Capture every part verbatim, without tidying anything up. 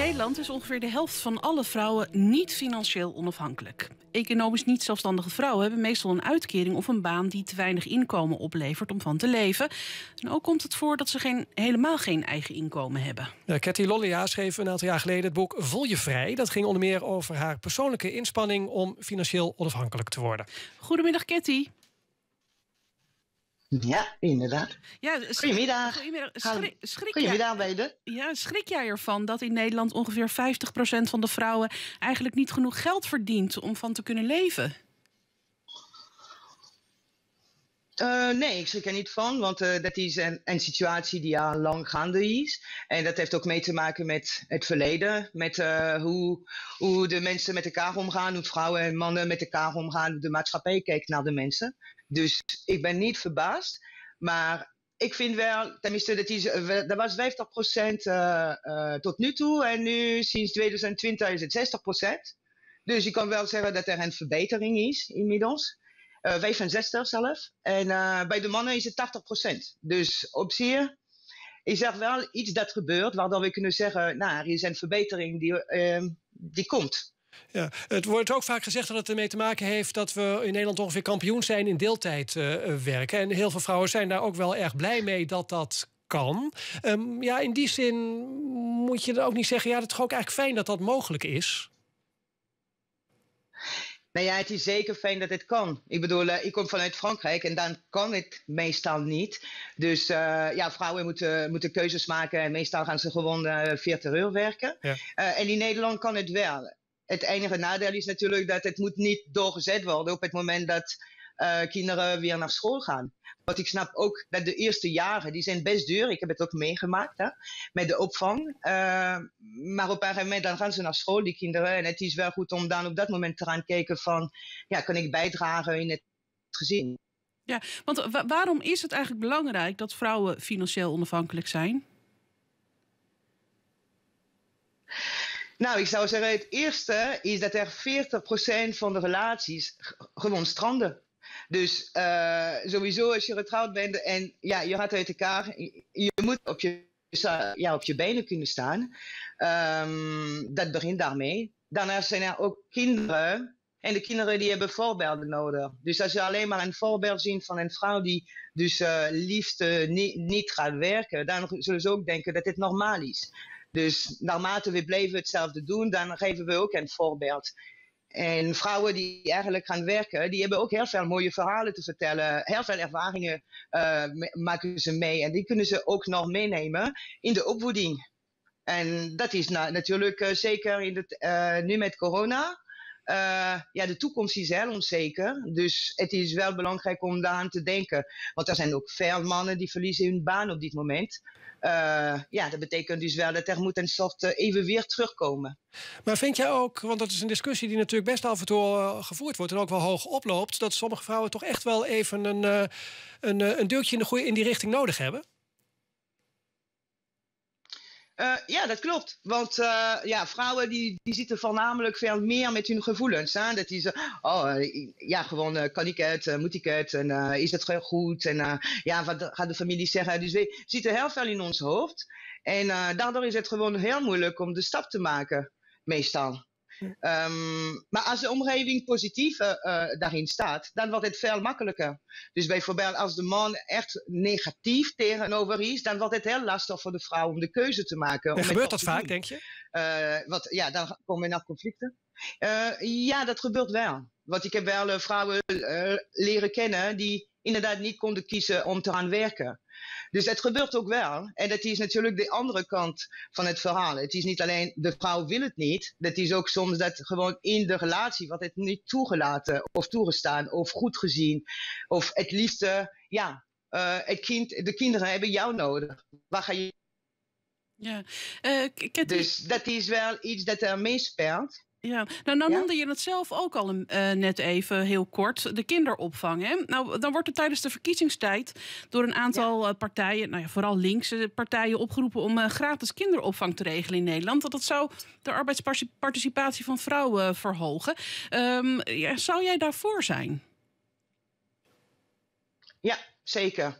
Nederland is ongeveer de helft van alle vrouwen niet financieel onafhankelijk. Economisch niet zelfstandige vrouwen hebben meestal een uitkering of een baan die te weinig inkomen oplevert om van te leven. En ook komt het voor dat ze geen, helemaal geen eigen inkomen hebben. Ja, Cathy Lollia schreef een aantal jaar geleden het boek Voel je vrij. Dat ging onder meer over haar persoonlijke inspanning om financieel onafhankelijk te worden. Goedemiddag, Cathy. Ja, inderdaad. Ja, sch- Goedemiddag. Goedemiddag. Schrik, schrik Goedemiddag, jij, beiden. ja, schrik jij ervan dat in Nederland ongeveer vijftig procent van de vrouwen eigenlijk niet genoeg geld verdient om van te kunnen leven? Uh, nee, ik schrik er niet van, want uh, dat is een, een situatie die al lang gaande is. En dat heeft ook mee te maken met het verleden, met uh, hoe, hoe de mensen met elkaar omgaan, hoe vrouwen en mannen met elkaar omgaan, hoe de maatschappij kijkt naar de mensen. Dus ik ben niet verbaasd, maar ik vind wel, tenminste, dat, is, dat was vijftig procent uh, uh, tot nu toe en nu sinds twintig twintig is het zestig procent. Dus ik kan wel zeggen dat er een verbetering is inmiddels. Uh, vijfenzestig zelf. En uh, bij de mannen is het tachtig procent. Dus op zich is er wel iets dat gebeurt, waardoor we kunnen zeggen, nou, er is een verbetering die, uh, die komt. Ja, het wordt ook vaak gezegd dat het ermee te maken heeft dat we in Nederland ongeveer kampioen zijn in deeltijd uh, werken. En heel veel vrouwen zijn daar ook wel erg blij mee dat dat kan. Um, ja, in die zin moet je er ook niet zeggen, ja, het is toch ook eigenlijk fijn dat dat mogelijk is. Nou ja, het is zeker fijn dat het kan. Ik bedoel, uh, ik kom vanuit Frankrijk en dan kan het meestal niet. Dus uh, ja, vrouwen moeten, moeten keuzes maken en meestal gaan ze gewoon uh, veertig uur werken. Ja. Uh, en in Nederland kan het wel. Het enige nadeel is natuurlijk dat het moet niet doorgezet worden op het moment dat uh, kinderen weer naar school gaan. Want ik snap ook dat de eerste jaren, die zijn best duur. Ik heb het ook meegemaakt, hè, met de opvang. Uh, maar op een gegeven moment dan gaan ze naar school, die kinderen. En het is wel goed om dan op dat moment te gaan kijken van, ja, kan ik bijdragen in het gezin? Ja, want wa- waarom is het eigenlijk belangrijk dat vrouwen financieel onafhankelijk zijn? Nou, ik zou zeggen, het eerste is dat er veertig procent van de relaties g- gewoon stranden. Dus uh, sowieso als je getrouwd bent en ja, je gaat uit elkaar, je, je moet op je, ja, op je benen kunnen staan. Um, dat begint daarmee. Daarnaast zijn er ook kinderen en de kinderen die hebben voorbeelden nodig. Dus als je alleen maar een voorbeeld ziet van een vrouw die dus uh, liefst uh, niet, niet gaat werken, dan zullen ze ook denken dat dit normaal is. Dus naarmate we blijven hetzelfde doen, dan geven we ook een voorbeeld. En vrouwen die eigenlijk gaan werken, die hebben ook heel veel mooie verhalen te vertellen. Heel veel ervaringen uh, maken ze mee. En die kunnen ze ook nog meenemen in de opvoeding. En dat is na- natuurlijk uh, zeker in het, uh, nu met corona. Uh, ja, de toekomst is heel onzeker. Dus het is wel belangrijk om daaraan te denken. Want er zijn ook veel mannen die verliezen hun baan op dit moment. Uh, ja, dat betekent dus wel dat er moet een soort uh, evenwicht terugkomen. Maar vind jij ook, want dat is een discussie die natuurlijk best af en toe uh, gevoerd wordt en ook wel hoog oploopt, dat sommige vrouwen toch echt wel even een, uh, een, uh, een duwtje in, de goeie, in die richting nodig hebben? Uh, ja, dat klopt. Want uh, ja, vrouwen die, die zitten voornamelijk veel meer met hun gevoelens. Hè? Dat is, uh, oh, uh, ja, gewoon uh, kan ik het, uh, moet ik het, en uh, is het heel goed? En uh, ja, wat gaat de familie zeggen? Dus we zitten heel veel in ons hoofd. En uh, daardoor is het gewoon heel moeilijk om de stap te maken, meestal. Um, maar als de omgeving positief uh, daarin staat, dan wordt het veel makkelijker. Dus bijvoorbeeld als de man echt negatief tegenover is, dan wordt het heel lastig voor de vrouw om de keuze te maken. En om gebeurt dat vaak, denk je? Uh, wat, ja, dan komen we naar conflicten. Uh, ja, dat gebeurt wel. Want ik heb wel uh, vrouwen uh, leren kennen die inderdaad niet konden kiezen om te gaan werken. Dus het gebeurt ook wel. En dat is natuurlijk de andere kant van het verhaal. Het is niet alleen de vrouw wil het niet. Dat is ook soms dat gewoon in de relatie wordt het niet toegelaten of toegestaan of goed gezien. Of het liefste, ja, uh, het kind, de kinderen hebben jou nodig. Waar ga je... Ja. Uh, Cathy... Dus dat is wel iets dat er meespeelt. Ja, nou, nou ja? noemde je het zelf ook al een, uh, net even heel kort, de kinderopvang. Hè? Nou, dan wordt er tijdens de verkiezingstijd door een aantal ja. partijen, nou ja, vooral linkse partijen, opgeroepen om uh, gratis kinderopvang te regelen in Nederland. Want dat zou de arbeidsparticipatie van vrouwen verhogen. Um, ja, zou jij daarvoor zijn? Ja, zeker.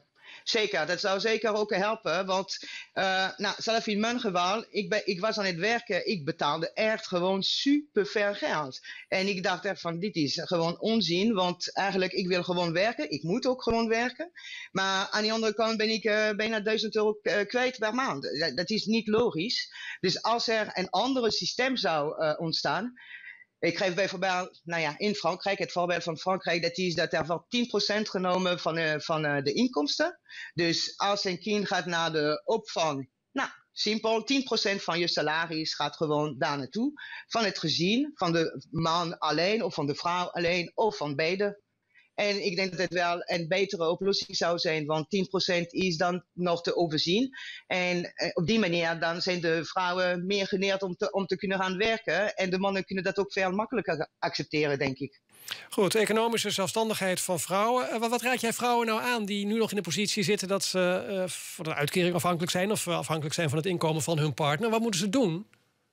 Zeker, dat zou zeker ook helpen. Want uh, nou, zelf in mijn geval, ik, ben, ik was aan het werken. Ik betaalde echt gewoon super veel geld. En ik dacht echt van, dit is gewoon onzin. Want eigenlijk, ik wil gewoon werken. Ik moet ook gewoon werken. Maar aan de andere kant ben ik uh, bijna duizend euro kwijt per maand. Dat, dat is niet logisch. Dus als er een ander systeem zou uh, ontstaan... Ik geef bijvoorbeeld, nou ja, in Frankrijk, het voorbeeld van Frankrijk, dat is dat er voor tien procent genomen van, uh, van uh, de inkomsten. Dus als een kind gaat naar de opvang, nou, simpel, tien procent van je salaris gaat gewoon daar naartoe. Van het gezin, van de man alleen of van de vrouw alleen of van beide. En ik denk dat het wel een betere oplossing zou zijn, want tien procent is dan nog te overzien. En eh, op die manier dan zijn de vrouwen meer geneerd om te, om te kunnen gaan werken. En de mannen kunnen dat ook veel makkelijker accepteren, denk ik. Goed, economische zelfstandigheid van vrouwen. Uh, wat raad jij vrouwen nou aan die nu nog in de positie zitten dat ze uh, van de uitkering afhankelijk zijn of afhankelijk zijn van het inkomen van hun partner? Wat moeten ze doen?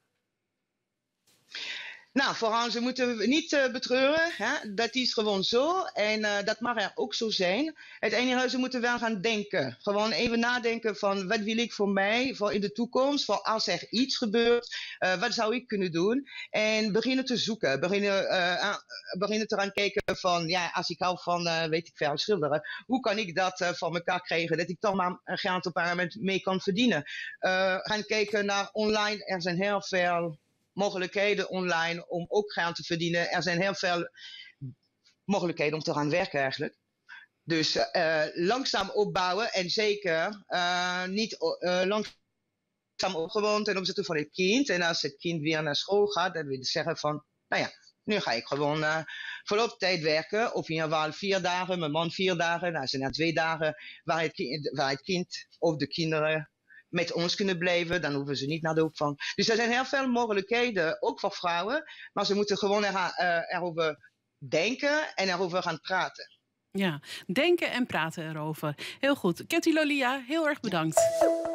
Nou, vooral, ze moeten niet uh, betreuren. Hè? Dat is gewoon zo. En uh, dat mag er ook zo zijn. Het enige, ze moeten wel gaan denken. Gewoon even nadenken van wat wil ik voor mij, voor in de toekomst, voor als er iets gebeurt, uh, wat zou ik kunnen doen? En beginnen te zoeken. Beginnen, uh, uh, beginnen te gaan kijken van, ja, als ik hou van, uh, weet ik veel, schilderen. Hoe kan ik dat uh, voor elkaar krijgen? Dat ik toch maar geld op een moment mee kan verdienen. Uh, gaan kijken naar online. Er zijn heel veel mogelijkheden online om ook geld te verdienen. Er zijn heel veel mogelijkheden om te gaan werken eigenlijk. Dus uh, langzaam opbouwen en zeker uh, niet uh, langzaam opgewoond ten opzichte van het kind. En als het kind weer naar school gaat, dan wil je zeggen van, nou ja, nu ga ik gewoon uh, volop tijd werken. Of in ieder geval vier dagen, mijn man vier dagen. Nou, zijn er twee dagen waar het kind, waar het kind of de kinderen met ons kunnen blijven, dan hoeven ze niet naar de opvang. Dus er zijn heel veel mogelijkheden, ook voor vrouwen. Maar ze moeten gewoon er, uh, erover denken en erover gaan praten. Ja, denken en praten erover. Heel goed. Ketty Lolia, heel erg bedankt.